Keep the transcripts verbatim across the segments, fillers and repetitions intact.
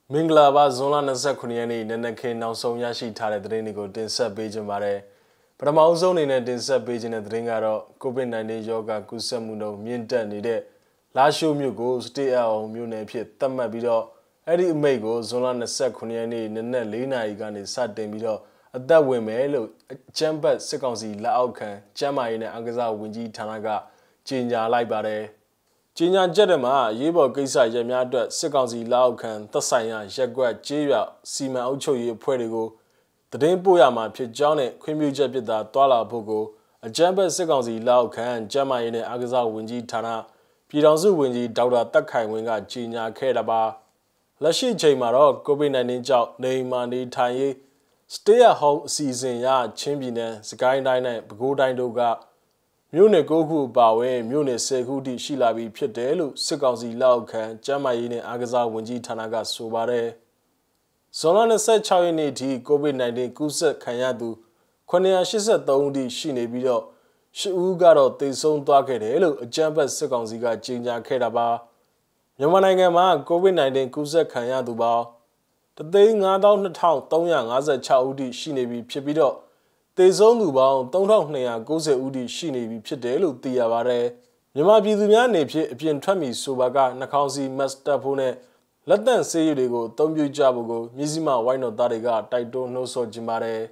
Minglaba Zola Nasakuniani, Nanaki, now so Yashi Tare Drinigo, Dinsa Beijing Mare. But I'm also in a Dinsa Beijing at Ringaro, Copen Nani Yoga, Kusamuno, Mienta Nide, Lasho Mugo, stay out, Mune Piet, Tamabido, Eddie Mago, Zola Nasakuniani, Nana Lina Igani, Saturday Mido, at that way, Melo, Chamber, Seconsi, Laokan, Jama in Angaza, Winji Tanaga, Jinya Libare. Jinya Jedema, Yibo Gisa Yamada, Seconsi Laokan, Tasaya, Jagua, Jia, Sima Ocho Ye Puerto, the Dane Boyama, Pijane, Quimu Jabida, Dwala Pogo, a Jamba Seconsi Laokan, Jama in Agaza Winji Tana, Pidanzu Winji, Dauda Takai Winga, Jinya Kedaba, Lashi Jamaro, Gobina Ninja, Neymani Taye, stay at home season ya, Chimbina, Sky Nine, Pagoda Doga. Mune Goku Bawe, Mune Sekudi Shilabi Piedelu, Seconsi Laokan, Jamaine Agaza Winji Tanaga Subare. Solana said Chawiniti, COVID nineteen Kusa Kanyadu, Konya Shisa Dondi Shine Bido, Shugaro, they son docket, hello, a jumper Seconsiga, Jinja Kedaba. Yamanagama, COVID nineteen Kusa Kanyadu Ba. The day not down the town, Dongyang as a Chaudi Shinebi Pibido. They zone Lubao, don't talk near Gose Udi Shini Pidelu Diavare. You might be the man named Pian Twami Subaga, Nakausi, Master Pone. Let them say you they go, don't you jabogo, Mizima, why not Dariga, I don't know so Jimare.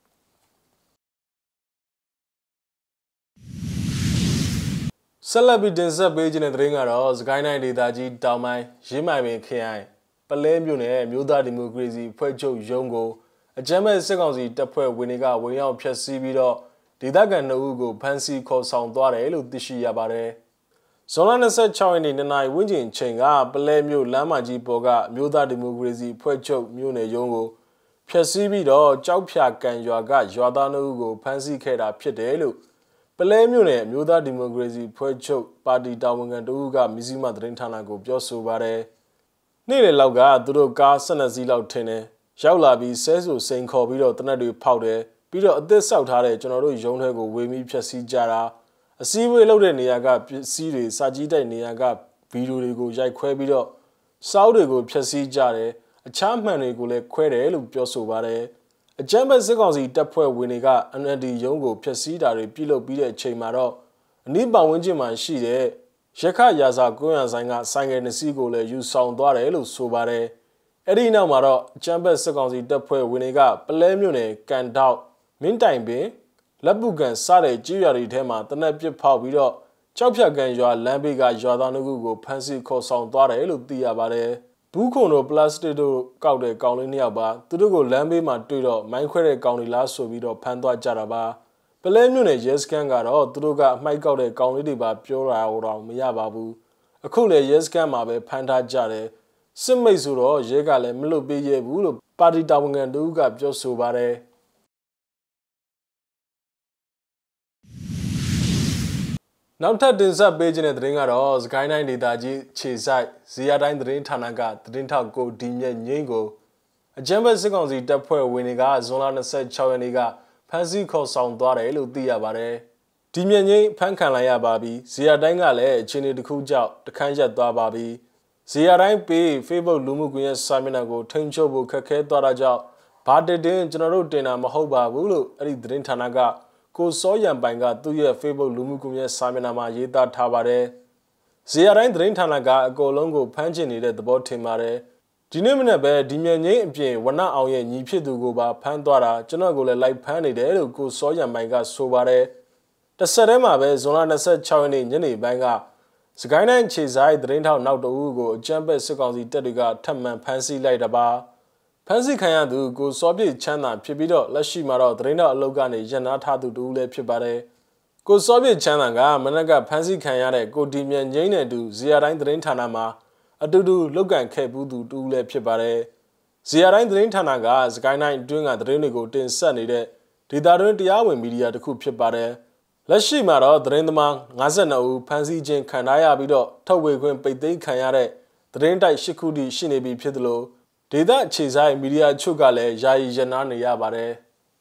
Celebrity dancer Beijing and Ringer, Gaina Daji, Damai, Jimai Kai, Palemune, Muda Democracy, Puerto Jongo. A German Seconsi, Dapper, Winiga, William Piasibido, Didagan Ugo, Pansy, called Sound Dore, Ludishi Yabare. Solana said Chowing in the night, Winjin Chenga, Balemu, Lamaji Boga, Muda Democracy, Puerto, Mune Yongo, Piasibido, Jaupiak and Yoga, Jordan Ugo, Pansy Keda, Piedelu, Balemune, Muda Democracy, Puerto, Badi Dawang and Uga, Mizima Drintanago, Biosu Bare. Nearly Lauga, Dudo Gas and Azilo Tene. Shaulabi says to Saint Corbido, Tanadu powder, Peter at this out had a general Jonhago, Wemi Piasi Jara, a seaway loaded Niaga, series, Sajida Niaga, Vidugo Jaquebido, Saudigo Piasi Jare, a champman regule quere, Lupioso Bare, a German Seconsi, Dapper Winiga, and Eddie Yongo Piasi Dare, Pilo Bide Chamaro, a Niba Winjiman she there, Sheka Yaza Goyan Sanga, sang in the seagull, you sound Dare, Sobare. Edina Maro, Chamber Seconsi, Dapper Winiga, Palemune, Candau, Meantime be Labugan, Sade, Giari Tema, the Napi Pavido, Chopia Ganjoa, Lambiga, Jordanugo, Pansy, Co Sound Dare, Elu Diabare, Bukono, Plastido, Gaude, Gauliniaba, Tudugo, Lambi, Matudo, Manquere, Gaunila, Sovido, Pandua Jaraba, Palemune, Yes Kangaro, Tuduga, My Gaude, Gaunidiba, Pura, or Miyababu, a cooler Yes Gamabe, Panda Jare. Simezuro, Jegale, Melobi, Bulu, Paddy Dawang and Uga, Josubare. Now that Dinsa Beijing at Ringer or Gaina Daji, Chisai, Ziadain Drin Tanaga, Drinta go Dimya Ningo. A Jemba Seconsi, Dapper Winiga, Zolana said Chawaniga, Pansy called Sound Dore, Ludiabare. Dimya Pankanaya Babi, Ziadangale, Chini the Kuja, the Kanja Dababi. Ziarai P, Fable Lumuguya Saminago, Tenchobu, Kake Doraja, Pade Din, General Dena, Mahoba, Wulu, Eri Drintanaga, Go Soyan Banga, two year Fable Lumuguya Saminama, Yeda Tabare. Ziarai Drintanaga, Go Longo, Panjini at the Botimare. Dinamina Bear, Dimia Nye, Wana Aoye, Nipidugoba, Pandora, Janagole like Panide, Go Soyan Banga, Sobare. The Serema Bear, Zonana said Chawini, Jenny Banga. Skyline Chisai, the Rentau now the Ugo, Jumper Seconsi Dediga, Tamman, Pansy Lightaba. Pansy Kayadu, go Sobi Chana, Pibido, Lashimaro, Drena Logani, Janata to Dule Pibare. Go Sobi Chanaga, Managa, Pansy Kayane, go Dimian Jane do, Ziarain Drentanama, a Dudu, Logan Kebudu, Dule Pibare. Ziarain Drentanaga, Skyline doing a Drenigo, Din Sunny de, Didarin Diawi media to Coop Pibare. Lashimaro, Drendama, Nazano, Pansy Jane Kanaya Bido, Taway Gwen Payday Kayare, Drendai Shikudi Shinebi Pidlo, Dida Chisai Media Chugale, Jai Janani Yabare.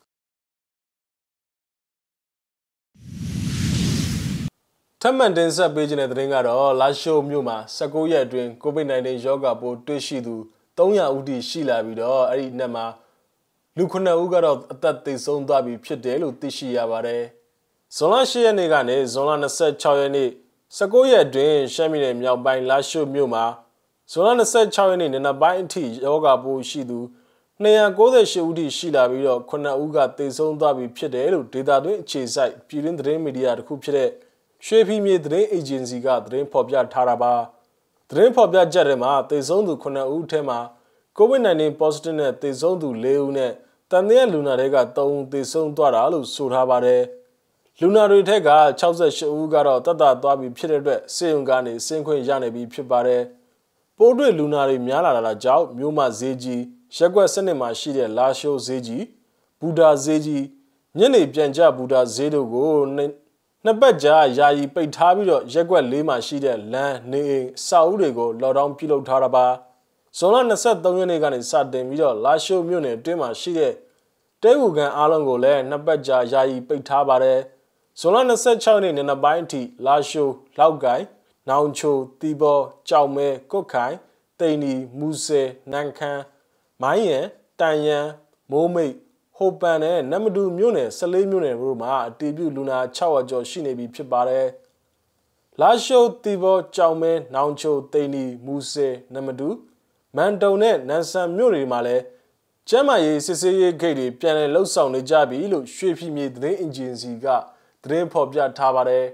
Tamman Densa Beijing at Ringaro, Lasho Muma, Sakoya drink, COVID nineteen yoga boat, Tushidu, သုံးရာဦးတီရှိလာပြီးတော့အဲ့ဒီနှစ်မှာလူခုနှစ်ဦးကတော့အသက်သေဆုံးသွားပြီဖြစ်တယ်လို့သိရှိရပါတယ်ဇွန်လ၈ရက်နေ့ကနေဇွန်လ၂၆ရက်နေ့၁၉ရက်အတွင်းရှမ်းပြည်နယ်မြောက်ပိုင်းလာရှိုးမြို့မှာဇွန်လ၂၆ရက်နေ့နံနက်ပိုင်းအထိယောဂပိုးရှိသူ၂၉၈ဦးထိရှိလာပြီးတော့ခုနှစ်ဦးကသေဆုံးသွားပြီဖြစ်တယ်လို့ဒေတာတွင်းအခြေစိုက်ပြည်တွင်းသတင်းမီဒီယာတစ်ခုဖြစ်တဲ့ရွှေဖီမြေသတင်းအေဂျင်စီကသတင်းဖော်ပြထားတာပါသတင်းဖော်ပြချက်ထဲမှာသေဆုံးသူခုနှစ်ဦးထဲမှာ COVID nineteen positive နဲ့သေဆုံးသူ၄ဦးနဲ့တန်တဲ့လူနာတွေက၃ဦးသေဆုံးသွားတာလို့ဆိုထားပါတယ်လူနာတွေထက်က၆၈ဦးကတော့တတ်တာသွားပြီဖြစ်တဲ့အတွက်စေယုံကနေဆင်းခွင့်ရနေပြီဖြစ်ပါတယ်ပိုးတွေ့လူနာတွေများလာတာကြောင့်မြို့မှာဈေးကြီးရက်ကွက်စနစ်မှာရှိတဲ့လာရှိုးဈေးကြီးဘူဒါဈေးကြီးညနေပြန်ကြဘူဒါဈေးတို့ကိုနှစ်ပတ်ကြာယာယီပိတ်ထားပြီးတော့ရက်ကွက်လေးမှာရှိတဲ့လမ်းနေအိမ်စာအုပ်တွေကိုလော့ဒေါင်းပြုလုပ်ထားတာပါဇွန်လ၂၃ရက်နေ့ကနေစတင်ပြီးတော့လာရှိုးမြို့နယ်အတွင်းမှာရှိတဲ့တဲကူကန်အားလုံးကိုလည်းနှစ်ပတ်ကြာယာယီပိတ်ထားပါတယ်ဇွန်လ၂၆ရက်နေ့နေ့ပိုင်းအထိလာရှိုးလောက်ကိုင်နောင်ချိုတီဘောကြောက်မဲကုတ်ခိုင်တိန်နီမူဆယ်နန်ခမ်းမိုင်းရန်တန်ရန်မိုးမိတ်ဟိုပန်နဲ့နမတူမြို့နယ်၁၄မြို့နယ်တို့မှာအတည်ပြုလူနာ၆၀၀ကျော်ရှိနေပြီဖြစ်ပါတယ်လာရှိုးတီဘောကြောက်မဲနောင်ချိုတိန်နီမူဆယ်နမတူမန်တုံနဲ့နန်ဆန်မြို့တွေမှာလည်းကျမ်းမာရေးစစ်ဆေးရေးဂိတ်တွေပြန်လည်လှုပ်ဆောင်နေကြပြီလို့ရွှေဖီမြေသတင်းအေဂျင်စီကသတင်းဖော်ပြထားပါတယ်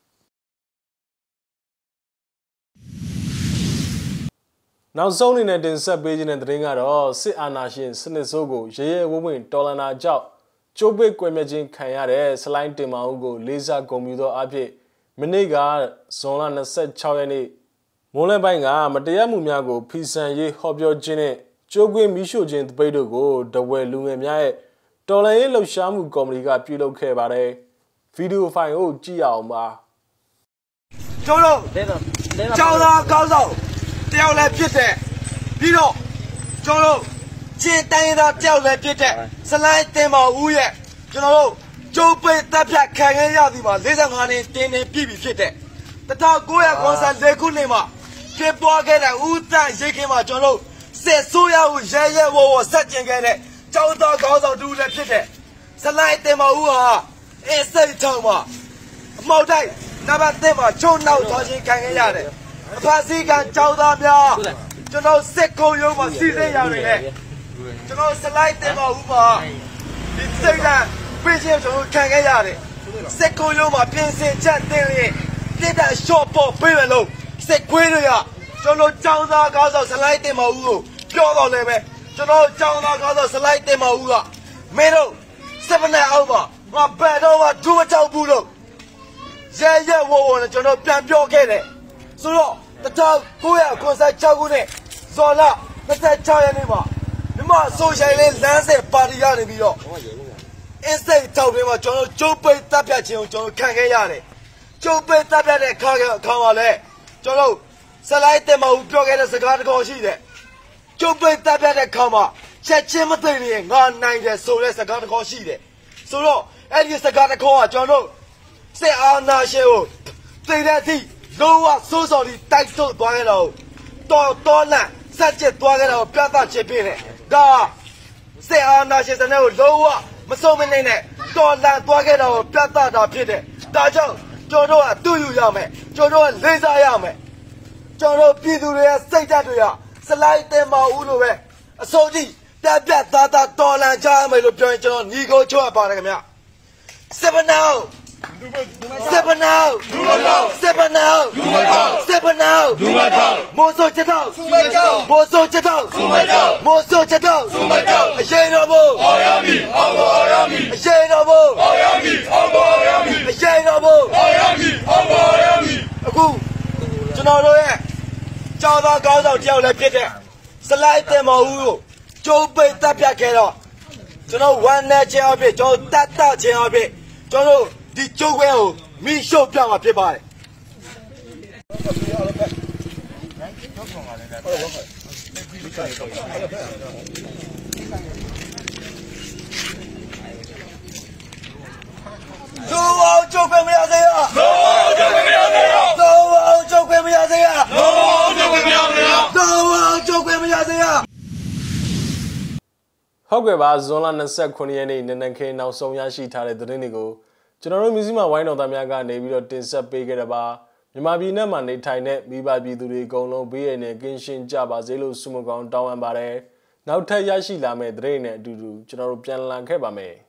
နောက်ဆုံးအနေနဲ့တင်ဆက်ပေးခြင်းတဲ့သတင်းကတော့စစ်အာဏာရှင်စနစ်ဆိုးကိုရဲရဲဝံ့ဝံ့တော်လှန်တာကြောင့်ကျိုးပိတ်ကွယ်မြခြင်းခံရတဲ့စလိုင်းတင်မောင်ကိုလေးစားဂုဏ်ပြုသောအဖြစ်မနေ့ကဇွန်လ၂၆ရက်နေ့မိုးလယ်ပိုင်းကမတရားမှုများကိုဖီဆန်ရေးဟောပြောခြင်းနဲ့ကျိုးကွင်းမီးရှို့ခြင်းတပိတ်တို့ကိုတဝဲလူငယ်များရဲ့တော်လှန်ရေးလှုပ်ရှားမှုကော်မတီကပြုလုပ်ခဲ့ပါတယ်ဗီဒီယိုဖိုင်ကိုကြည့်ရအောင်ပါကျိုးတို့ကျောင်းသားကောင်းဆောင်တယောက်လည်းဖြစ်တဲ့ပြီးတော့ကျိုးတို့ချင်းတိုင်းသားတယောက်လည်းဖြစ်တဲ့စလိုင်းတင်မောင်ဦးရဲ့ကျွန်တော်တို့ကျိုးပိတ်တပ်ဖြတ်ခံခဲ့ရသည်မှာ၄၅နှစ်တင်းတင်းပြည့်ပြီဖြစ်တဲ့၁၉၉၄ခုနှစ်မှာဖြစ်ပွားခဲ့တဲ့ဦးတန့်ရိတ်ခင်းမှာကျွန်တော်တို့စစ်ဆိုးရကိုရဲရဲဝဝဆက်ကျင်ခဲ့တဲ့ကျောင်းသားကောင်းဆောင်တူလည်းဖြစ်တဲ့စလိုင်းတင်မောင်ဦးဟာအစ်စိတ်ထောင်မှာအမောက်တိုက်နံပါတ်၁မှာချုံနောက်သွားခြင်းခံခဲ့ရတယ်အဖာစီကကျောင်းသားများကျွန်တော်စစ်ခုံရုံးမှာစီစဉ်ရတယ်လေကျွန်တော်စလိုက်တင်ပါဦးပါဒီစိတ်ကပြည့်စုံကျွန်တော်ခံခဲ့ရတယ်စစ်ခုံရုံးမှာပြင်ဆင်ချက်တင်ရင်တိတက်ရှော့ပေါ်ပြေးမလို့စစ်ခွေးတွေကကျွန်တော်ကျောင်းသားကောင်းဆောင်စလိုက်တင်ပါဦးကိုပြောတော့လည်းပဲကျွန်တော်ကျောင်းသားကောင်းဆောင်စလိုက်တင်ပါဦးကမင်းတို့စပနာအောင်ပါငါဘယ်တော့မှဒူးမကြောက်ဘူးလို့ရဲရဲဝဝနဲ့ကျွန်တော်ပြန်ပြောခဲ့တယ်ဆိုတော့၁၉၉၆ခုနှစ်ဇော်လ၂၆ရက်နေ့မှာမြန်မာဆိုရှယ်လစ်လမ်းစဉ်ပါတီရနေပြီးတော့အစ်စိတ်တောက်တွေမှာကျွန်တော်ကျုပ်ပိတ်တပ်ဖြတ်ခြင်းကိုကျွန်တော်ခံခဲ့ရတယ်ကျုပ်ပိတ်တပ်ဖြတ်တဲ့ခါခါမှာလဲကျွန်တော်စလိုက်တင်မဦးပြောခဲ့တဲ့စကားတစ်ခုရှိတယ်ကျုပ်ပိတ်တပ်ဖြတ်တဲ့ခါမှာချက်ချင်းမသိရင်ငါနိုင်တယ်ဆိုတဲ့စကားတစ်ခုရှိတယ်ဆိုတော့အဲ့ဒီစကားတစ်ခုကကျွန်တော်စစ်အာဏာရှင်ကိုသိတဲ့အထိလုံးဝစိုးစော်ပြီးတိုက်ထုတ်သွားခဲ့တော့တော်တော်လန့်စက်ကျက်သွားခဲ့တော့ပြသချစ်ပြတယ်ဒါစစ်အာဏာရှင်စနစ်ကိုလုံးဝမစုံမနေနဲ့တော်လန့်သွားခဲ့တော့ပြသတာဖြစ်တယ်ဒါကြောင့်ကျွန်တော်ကအတူယူရမယ်ကျွန်တော်ကလေးစားရမယ်ကျွန်တော်ပြည်သူတွေရဲ့စိတ်ဓာတ်တွေကစလိုက်တင်မဦးလို့ပဲအစိုးရပြပြသားသားတော်လန့်ကြရမယ်လို့ပြောရင်ကျွန်တော်ညီကိုချွတ်ပါတယ်ခင်ဗျစပနာSeven now, seven now, seven now, Moso Chetao, Moso Chetao, Moso Chetao, a shade of all, a shade of all, a shade of all, a good, to know it. Java goes out, Joe, like it. Select them all, Joe Bay Tapia, to know one nature of it, Joe Tata of it, Joe. ဒီကျုပ်ဝဲကိုမိရှုပ်ပြမှာဖြစ်ပါတယ်ဇိုးအောင်ကျုပ်ခွင့်မရစေရဇိုးအောင်ကျုပ်ခွင့်မရစေရဇိုးအောင်ကျုပ်ခွင့်မရစေရဇိုးအောင်ကျုပ်ခွင့်မရစေရဇိုးအောင်ကျုပ်ခွင့်မရစေရဟုတ်ကဲ့ပါဇွန်လ29ရက်နေ့နနက်ခင်းနောက်ဆုံးရရှိထားတဲ့သတင်းတွေကိုကျွန်တော်တို့မြစည်းမဝိုင်းတော်သားများကနေပြီးတော့တင်ဆက်ပေးခဲ့တာပါမြန်မာပြည်နဲ့မှာနေထိုင်တဲ့မိဘပြည်သူတွေအကုန်လုံးဘေးရန်နဲ့ကင်းရှင်းကြပါစေလို့ဆုမကောင်းတောင်းအပ်ပါတယ်နောက်ထပ်ရရှိလာမယ့်သတင်းတွေနဲ့အတူတူကျွန်တော်တို့ပြန်လည်ခဲ့ပါမယ်